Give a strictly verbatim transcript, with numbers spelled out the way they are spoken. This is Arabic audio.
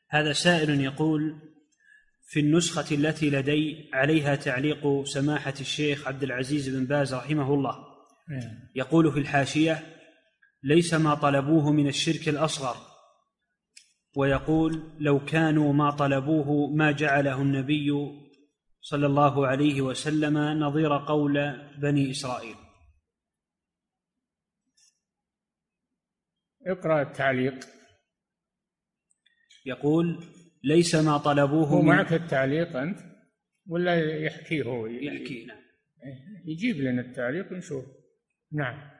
هذا سائل يقول: في النسخة التي لدي عليها تعليق سماحة الشيخ عبد العزيز بن باز رحمه الله، يقول في الحاشية: ليس ما طلبوه من الشرك الأصغر، ويقول: لو كانوا ما طلبوه ما جعله النبي صلى الله عليه وسلم نظير قول بني إسرائيل. اقرأ التعليق. يقول: ليس ما طلبوه هو من... معك التعليق أنت ولا يحكيه هو؟ يحكي. نعم. يجيب لنا التعليق ونشوف. نعم.